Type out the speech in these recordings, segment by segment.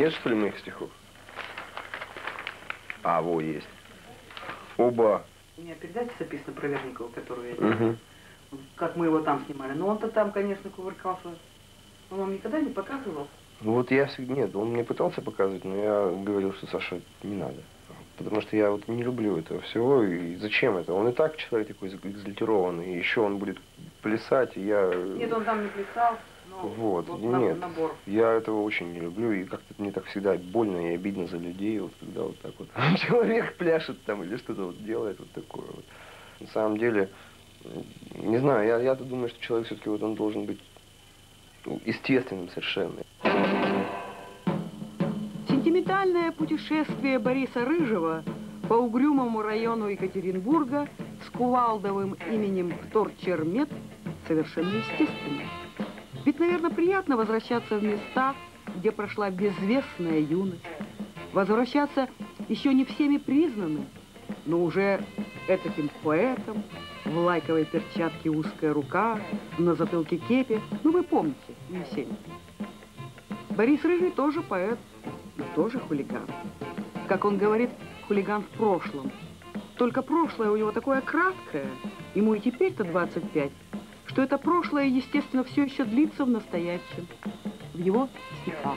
Нет, что ли, моих стихов? А, во, есть. Оба. У меня передача записана про Верникова, которую я делала. Как мы его там снимали. Но он-то там, конечно, кувыркался. Он вам никогда не показывал? Ну вот я всегда... Нет, он мне пытался показывать, но я говорил, что, Саша, не надо. Потому что я вот не люблю этого всего. И зачем это? Он и так человек такой экзальтированный. И еще он будет плясать, и я... Нет, он там не плясал. Вот, нет, набор. Я этого очень не люблю, и как-то мне так всегда больно и обидно за людей, вот когда вот так вот человек пляшет там или что-то вот делает вот такое вот. На самом деле, не знаю, я-то думаю, что человек все-таки вот он должен быть естественным совершенно. Сентиментальное путешествие Бориса Рыжего по угрюмому району Екатеринбурга с кувалдовым именем Вторчермет совершенно естественно. Ведь, наверное, приятно возвращаться в места, где прошла безвестная юность. Возвращаться еще не всеми признанным, но уже этаким поэтом, в лайковой перчатке узкая рука, на затылке кепи. Ну, вы помните, Есенин. Борис Рыжий тоже поэт, но тоже хулиган. Как он говорит, хулиган в прошлом. Только прошлое у него такое краткое, ему и теперь-то 25, что это прошлое, естественно, все еще длится в настоящем, в его стихах.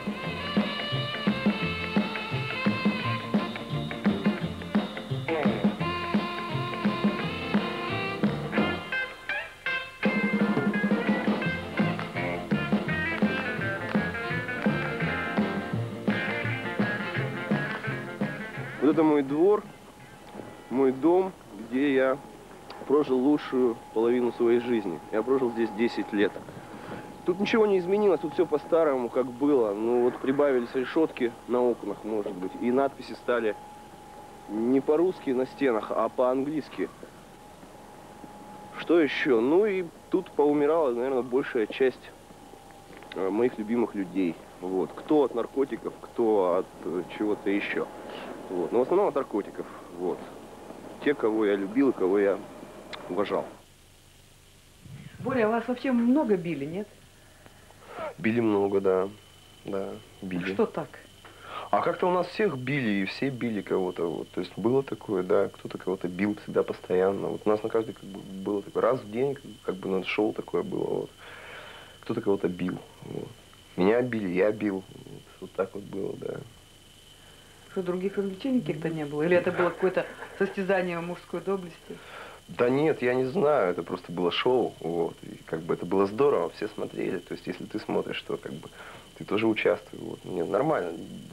Вот это мой двор, мой дом, где я прожил лучшую половину своей жизни. Я прожил здесь 10 лет. Тут ничего не изменилось, тут все по-старому, как было. Ну вот прибавились решетки на окнах, может быть, и надписи стали не по-русски на стенах, а по-английски. Что еще? Ну и тут поумирала, наверное, большая часть моих любимых людей. Вот. Кто от наркотиков, кто от чего-то еще. Вот. Но в основном от наркотиков. Вот. Те, кого я любил и кого я уважал. Боря, а вас вообще много били, нет? Били много, да. Да, били. Что так? А как-то у нас всех били, и все били кого-то. Вот. То есть было такое, да, кто-то кого-то бил всегда постоянно. Вот у нас на каждый как бы, было такое, раз в день, как бы на шоу такое было. Вот. Кто-то кого-то бил. Вот. Меня били, я бил. Вот так вот было, да. Что, других развлечений каких-то не было? Или это было какое-то состязание мужской доблести? Да нет, я не знаю, это просто было шоу, вот, и как бы это было здорово, все смотрели, то есть если ты смотришь, то как бы ты тоже участвуешь, вот, нет, нормально.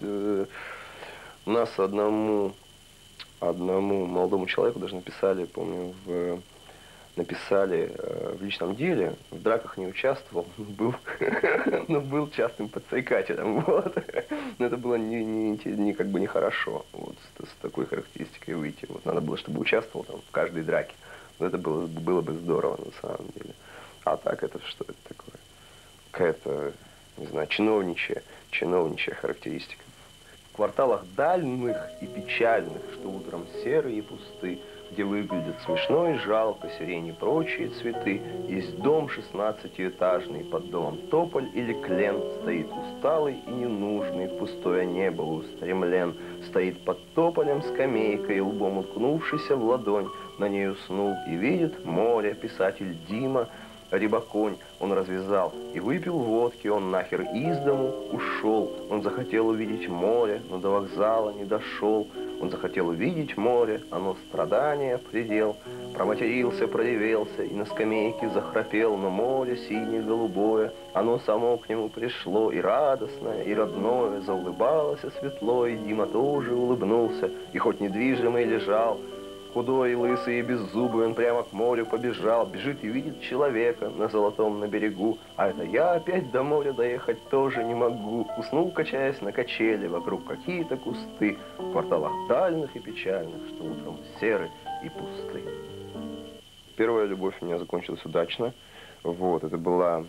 У нас одному молодому человеку даже написали, помню, написали в личном деле, в драках не участвовал, но был частым подстрекателем, вот. Но это было не как бы нехорошо, вот, с такой характеристикой выйти. Вот, надо было, чтобы участвовал там в каждой драке. Вот это было бы здорово на самом деле. А так это что это такое? Какая-то, не знаю, чиновничья характеристика. В кварталах дальних и печальных, что утром серые и пусты, где выглядят смешно и жалко сирень и прочие цветы, есть дом 16-этажный, под домом тополь или клен, стоит усталый и ненужный, в пустое небо устремлен, стоит под тополем скамейкой, лбом уткнувшийся в ладонь, на ней уснул и видит море, писатель Дима, Рябоконь, он развязал и выпил водки, он нахер из дому ушел. Он захотел увидеть море, но до вокзала не дошел. Он захотел увидеть море, оно страдания предел. Проматерился, проревелся и на скамейке захрапел. Но море синее-голубое, оно само к нему пришло. И радостное, и родное, заулыбалось светло. И Дима тоже улыбнулся, и хоть недвижимый лежал, худой и лысый и беззубый, он прямо к морю побежал. Бежит и видит человека на золотом на берегу. А это я опять до моря доехать тоже не могу. Уснул, качаясь на качели, вокруг какие-то кусты, в кварталах дальних и печальных, что утром серы и пусты. Первая любовь у меня закончилась удачно. Вот, это была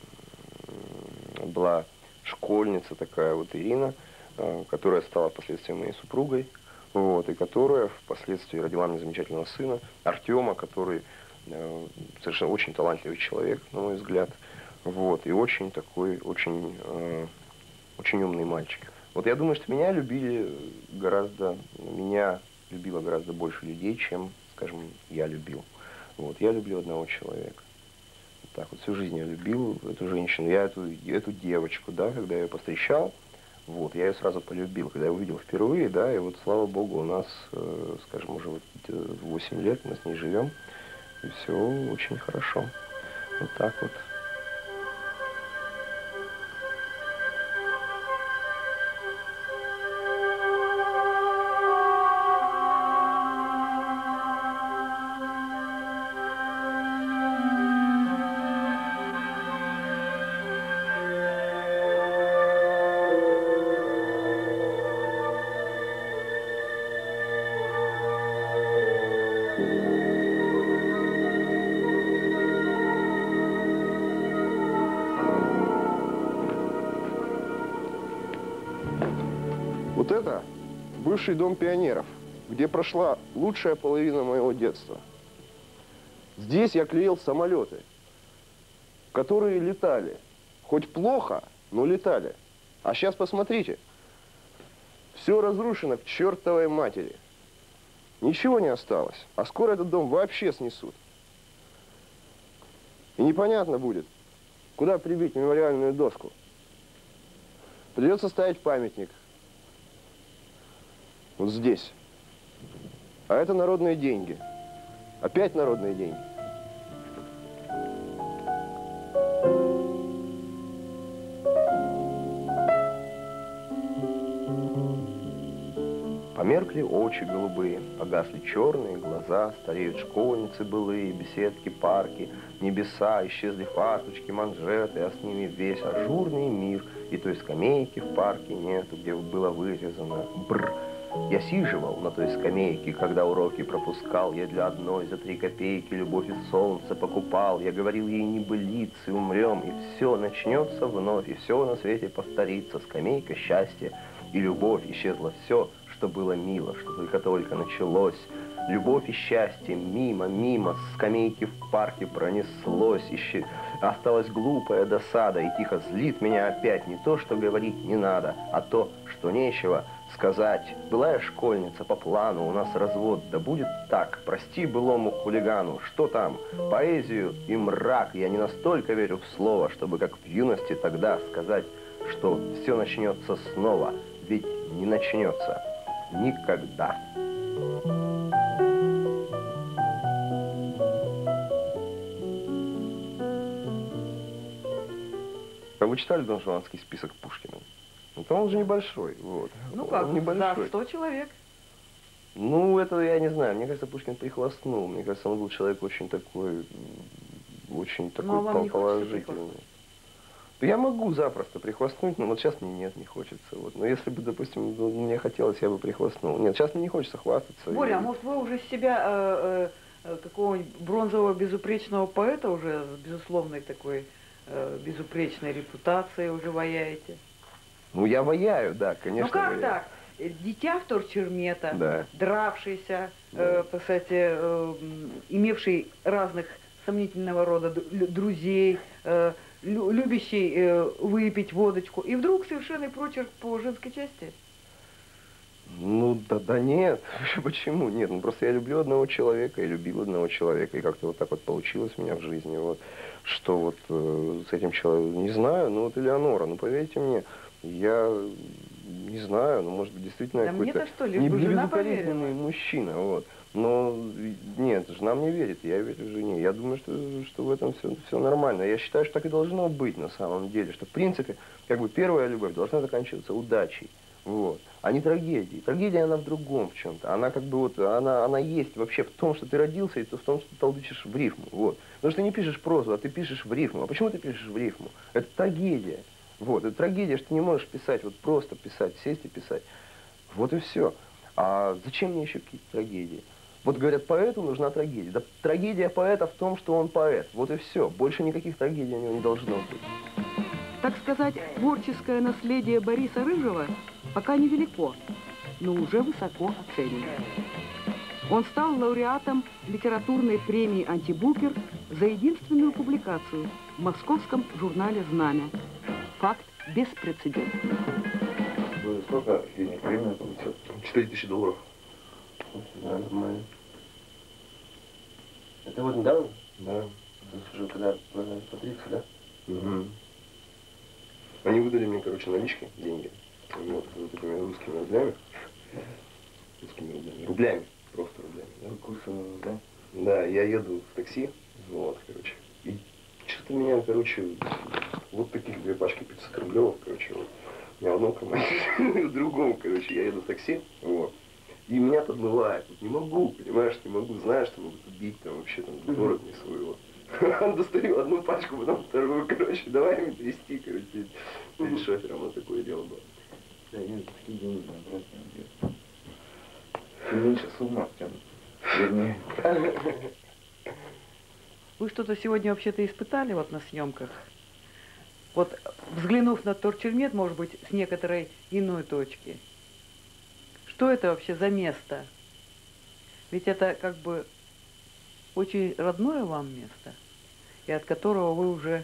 школьница такая вот Ирина, которая стала впоследствии моей супругой. Вот, и которая впоследствии родила мне замечательного сына, Артема, который совершенно очень талантливый человек, на мой взгляд. Вот, и очень такой, очень умный мальчик. Вот я думаю, что меня любило гораздо больше людей, чем, скажем, я любил. Вот, я люблю одного человека. Вот так вот, всю жизнь я любил эту женщину, эту девочку, да, когда я ее повстречал, вот, я ее сразу полюбил, когда я увидел впервые, да, и вот, слава богу, у нас, скажем, уже вот 8 лет мы с ней живем, и все очень хорошо. Вот так вот. Вот это бывший дом пионеров, где прошла лучшая половина моего детства. Здесь я клеил самолеты, которые летали. Хоть плохо, но летали. А сейчас посмотрите. Все разрушено к чертовой матери. Ничего не осталось. А скоро этот дом вообще снесут. И непонятно будет, куда прибить мемориальную доску. Придется ставить памятник. Вот здесь. А это народные деньги. Опять народные деньги. Померкли очи голубые, погасли черные глаза, стареют школьницы былые, беседки, парки, небеса, исчезли фарточки, манжеты, а с ними весь ажурный мир. И той скамейки в парке нету, где было вырезано «бр». Я сиживал на той скамейке, когда уроки пропускал. Я для одной за 3 копейки любовь и солнце покупал. Я говорил ей небылицы, умрем, и все начнется вновь, и все на свете повторится. Скамейка, счастье и любовь, исчезло все, что было мило, что только-только началось. Любовь и счастье мимо, мимо, с скамейки в парке пронеслось. Осталась глупая досада, и тихо злит меня опять не то, что говорить не надо, а то, что нечего сказать. Была я школьница по плану, у нас развод, да будет так. Прости былому хулигану, что там? Поэзию и мрак. Я не настолько верю в слово, чтобы как в юности тогда сказать, что все начнется снова. Ведь не начнется никогда. А вы читали Дон Жуанский список Пушкина? Ну, там он же небольшой, вот. Ну как, небольшой. да, 100 человек. Ну, это я не знаю. Мне кажется, Пушкин прихвастнул. Мне кажется, он был человек очень такой положительный. Я могу запросто прихвастнуть, но вот сейчас мне нет, не хочется. Вот. Но если бы, допустим, мне хотелось, я бы прихвастнул. Нет, сейчас мне не хочется хвастаться. Боря, а может вы уже себя какого-нибудь бронзового безупречного поэта уже с безусловной такой безупречной репутацией уже ваяете? Ну, я ваяю, да, конечно. Ну как ваяю. так? Дитя вторчермета, да. Дравшийся, Да. кстати, имевший разных сомнительного рода друзей, любящий выпить водочку, и вдруг совершенный прочерк по женской части? Ну, да нет. Почему? Нет, ну просто я люблю одного человека, и любил одного человека, и как-то вот так вот получилось у меня в жизни, вот, что вот с этим человеком, не знаю, ну вот Элеонора, ну поверьте мне, я не знаю, ну может быть действительно да какой-то не безукоризненный мужчина, вот. Но нет, жена мне верит, я верю жене. Я думаю, что в этом все нормально. Я считаю, что так и должно быть на самом деле. Что в принципе, как бы первая любовь должна заканчиваться удачей. Вот. А не трагедией. Трагедия, она в другом в чем-то. Она как бы вот, она есть вообще в том, что ты родился, и в том, что ты толдычишь в рифму. Вот. Потому что ты не пишешь прозу, а ты пишешь в рифму. А почему ты пишешь в рифму? Это трагедия. Вот. Это трагедия, что ты не можешь писать, вот просто писать, сесть и писать. Вот и все. А зачем мне еще какие-то трагедии? Вот говорят, поэту нужна трагедия. Да трагедия поэта в том, что он поэт. Вот и все. Больше никаких трагедий у него не должно быть. Так сказать, творческое наследие Бориса Рыжего пока невелико, но уже высоко оценено. Он стал лауреатом литературной премии «Антибукер» за единственную публикацию в московском журнале «Знамя». Факт беспрецедентный. Вы сколько денег, времени получил? 4000 долларов. Да, нормально. Это вот недавно? Да. Уже когда по 30, да? Угу. Они выдали мне, короче, налички, деньги. Вот такими русскими рублями. Русскими рублями. Рублями. Просто рублями. Да? Курсы, да? Да, я еду в такси. Вот, короче. И что-то меня, короче, вот таких 2 пачки 500 рублевых, короче, вот. У меня в одном кармане, в другом, короче, я еду в такси. Вот. И меня подмывает. Вот не могу, понимаешь, не могу, знаю, что могут убить, там вообще там город не своего. Достаю одну пачку, потом вторую, короче, давай мне трясти, короче, перед шофером, вот такое дело было. Да, нет, такие деньги надо брать не надо. Чем меньше сумма, тем вернее. Вы что-то сегодня вообще-то испытали вот на съемках? Вот взглянув на Торчермет, может быть, с некоторой иной точки. Что это вообще за место? Ведь это как бы очень родное вам место, и от которого вы уже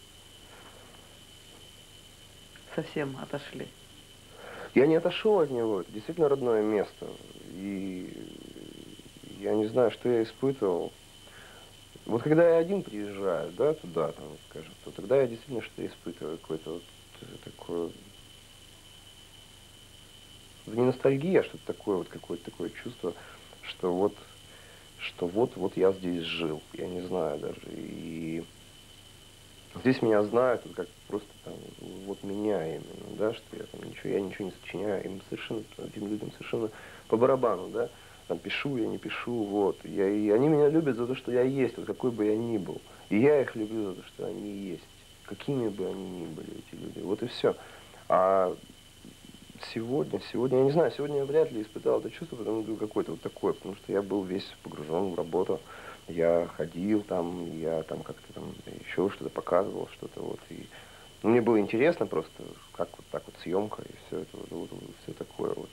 совсем отошли. Я не отошел от него, это действительно родное место. И я не знаю, что я испытывал. Вот когда я один приезжаю, да, туда, там, скажем, то тогда я действительно что испытываю, какое-то вот такое... Не ностальгия, а что-то такое, вот какое-то такое чувство, что вот я здесь жил, я не знаю даже. И здесь меня знают, вот как просто там, вот меня именно, да, что я ничего не сочиняю, им совершенно, этим людям совершенно по барабану, да, там пишу, я не пишу, вот. И они меня любят за то, что я есть, вот какой бы я ни был. И я их люблю за то, что они есть, какими бы они ни были, эти люди, вот и все. А сегодня, я не знаю, сегодня я вряд ли испытал это чувство, потому что какое-то вот такое, потому что я был весь погружен в работу, я ходил там, я там как-то там еще что-то показывал, что-то вот, и мне было интересно просто, как вот так вот съемка и все это, вот все такое вот.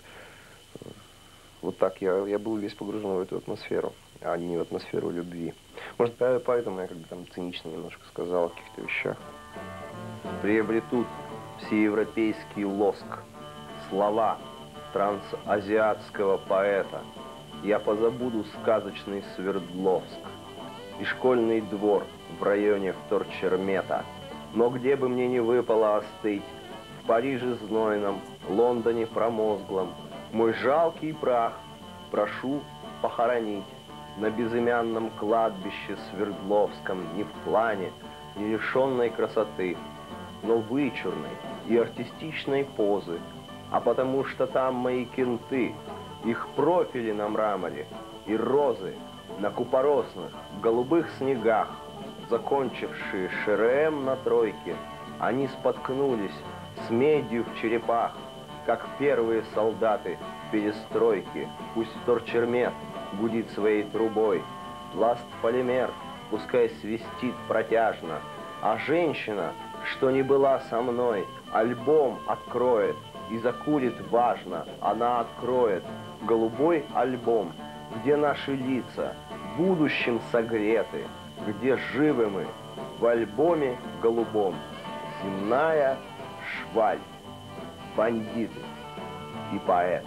Вот так я был весь погружен в эту атмосферу, а не в атмосферу любви. Может, поэтому я как бы там цинично немножко сказал о каких-то вещах. Приобретут всеевропейский лоск слова трансазиатского поэта. Я позабуду сказочный Свердловск и школьный двор в районе Вторчермета. Но где бы мне ни выпало остыть, в Париже знойном, Лондоне промозглом, мой жалкий прах прошу похоронить на безымянном кладбище Свердловском, не в плане, не лишенной красоты, но вычурной и артистичной позы, а потому что там мои кенты, их профили на мраморе и розы на купоросных голубых снегах, закончившие ШРМ на тройке, они споткнулись с медью в черепах, как первые солдаты в перестройке. Пусть Торчермет гудит своей трубой, пласт-полимер пускай свистит протяжно, а женщина, что не была со мной, альбом откроет и закурит важно. Она откроет голубой альбом, где наши лица будущим согреты, где живы мы в альбоме голубом. Земная шваль, бандиты и поэты.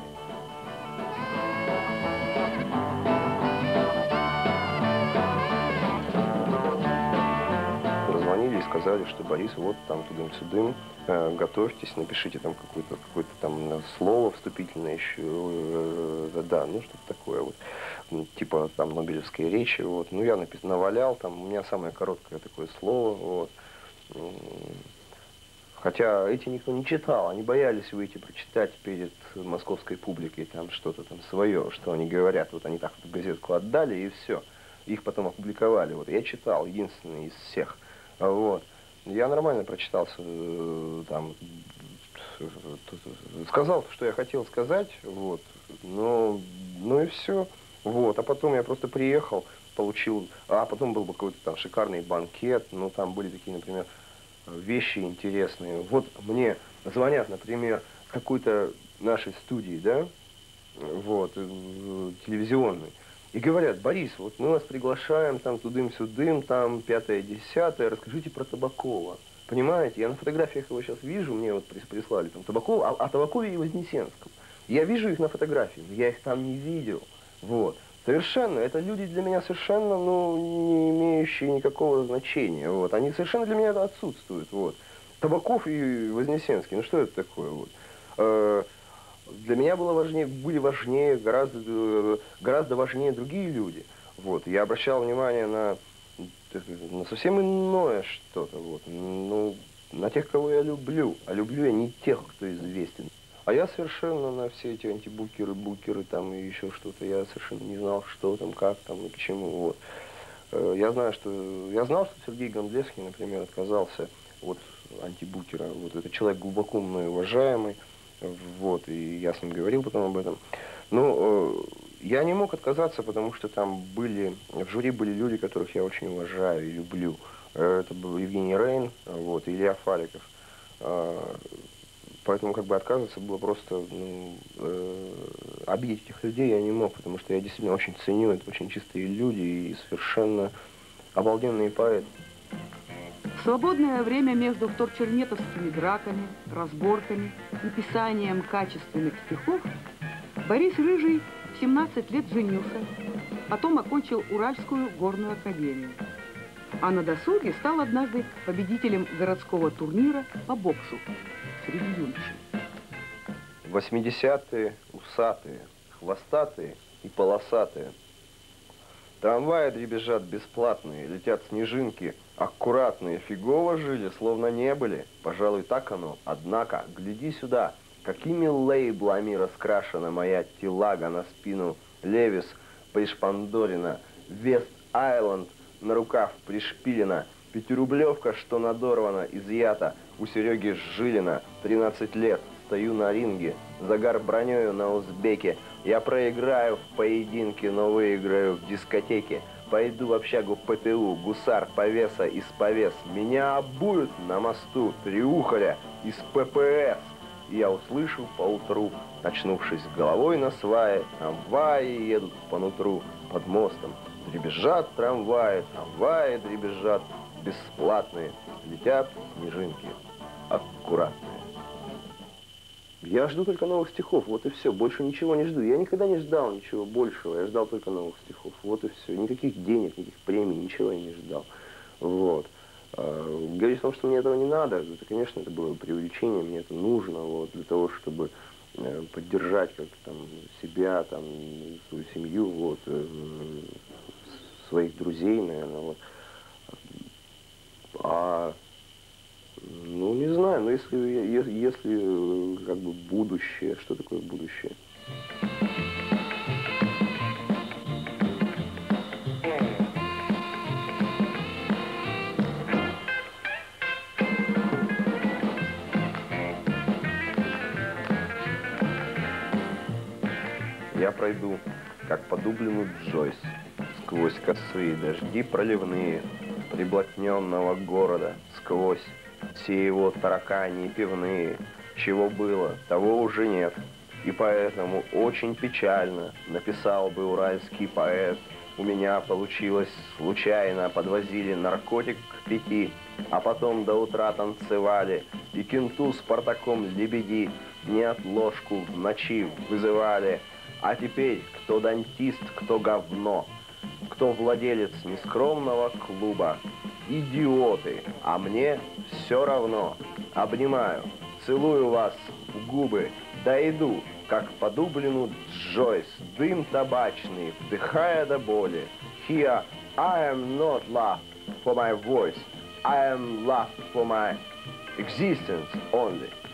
Позвонили и сказали, что Борис, вот там тудым-сюдым, готовьтесь, напишите там какое-то там слово вступительное еще, да, ну что-то такое вот, типа там Нобелевской речи, вот. Ну я навалял, там у меня самое короткое такое слово, вот. Хотя эти никто не читал, они боялись выйти прочитать перед московской публикой там что-то там свое, что они говорят. Вот они так вот газетку отдали и все. Их потом опубликовали. Вот я читал, единственный из всех. Вот. Я нормально прочитался, там, сказал, что я хотел сказать, вот, но, ну и все. Вот. А потом я просто приехал, получил, а потом был какой-то там шикарный банкет, ну там были такие, например, вещи интересные. Вот мне звонят, например, с какой-то нашей студии, да, вот, телевизионной, и говорят: Борис, вот мы вас приглашаем там тудым-сюдым, там 5-10, расскажите про Табакова. Понимаете, я на фотографиях его сейчас вижу, мне вот прислали там Табакова, о Табакове и Вознесенском. Я вижу их на фотографии, но я их там не видел. Вот. Совершенно, это люди для меня совершенно, ну, не имеющие никакого значения. Вот. Они совершенно для меня отсутствуют. Вот. Табаков и Вознесенский, ну что это такое? Вот. Для меня были важнее, гораздо важнее другие люди. Вот. Я обращал внимание на совсем иное что-то. Вот. Ну, на тех, кого я люблю. А люблю я не тех, кто известен. А я совершенно на все эти антибукеры, букеры там и еще что-то, я совершенно не знал, что там, как там и к чему. Вот. Я знал, что Сергей Гондлевский, например, отказался от антибукера. Вот это человек глубоко мной уважаемый. Вот, и я с ним говорил потом об этом. Но я не мог отказаться, потому что там в жюри были люди, которых я очень уважаю и люблю. Это был Евгений Рейн, вот, и Илья Фаликов. Поэтому как бы отказываться было просто, обидеть этих людей я не мог, потому что я действительно очень ценю, это очень чистые люди и совершенно обалденные поэты. В свободное время между вторчерметовскими драками, разборками и писанием качественных стихов Борис Рыжий в 17 лет женился, потом окончил Уральскую горную академию. А на досуге стал однажды победителем городского турнира по боксу среди юношей. 80-е, усатые, хвостатые и полосатые. Трамваи дребезжат бесплатные, летят снежинки, аккуратные, фигово жили, словно не были. Пожалуй, так оно. Однако, гляди сюда, какими лейблами раскрашена моя телага на спину. Левис пришпандорена, Вест-Айленд на рукав пришпилена, пятирублевка, что надорвана, изъята, у Сереги Жилина, 13 лет, стою на ринге, загар бронёю на узбеке. Я проиграю в поединке, но выиграю в дискотеке. Пойду в общагу ПТУ, гусар, повеса из повес. Меня обуют на мосту триухоля из ППС. И я услышу поутру, очнувшись головой на свае, трамваи едут по нутру под мостом. Дребезжат трамваи, трамваи дребезжат, бесплатные, летят снежинки, аккуратные. Я жду только новых стихов, вот и все, больше ничего не жду. Я никогда не ждал ничего большего, я ждал только новых стихов, вот и все. Никаких денег, никаких премий, ничего я не ждал. Вот. Говорить о том, что мне этого не надо, это, конечно, это было преувеличение, мне это нужно, вот, для того, чтобы поддержать как-то там себя, там, свою семью, вот, своих друзей, наверное, вот. Ну, не знаю, но если как бы будущее, что такое будущее? Я пройду, как по Дублину Джойс, сквозь косые дожди проливные приблотненного города, сквозь все его таракани пивные. Чего было, того уже нет. И поэтому очень печально написал бы уральский поэт. У меня получилось случайно, подвозили наркотик к 5, а потом до утра танцевали. И кенту с Спартаком лебеди неотложку в ночи вызывали. А теперь кто дантист, кто говно, кто владелец нескромного клуба. Идиоты, а мне все равно. Обнимаю, целую вас в губы, дойду, как по Дублину Джойс, дым табачный, вдыхая до боли. Here I am not loved for my voice, I am loved for my existence only.